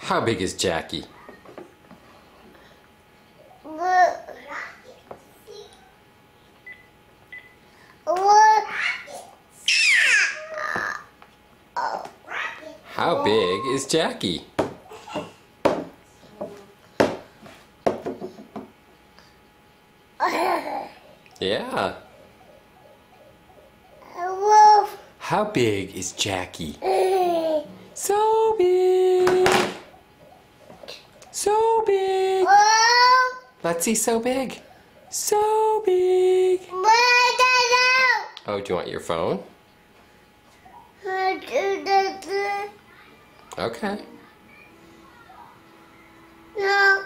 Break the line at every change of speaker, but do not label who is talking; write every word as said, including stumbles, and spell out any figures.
How big is Jackie? How big is Jackie? Yeah. How big is Jackie? So big. So big. Let's see, so big. So big. Oh, do you want your phone? Okay.
No.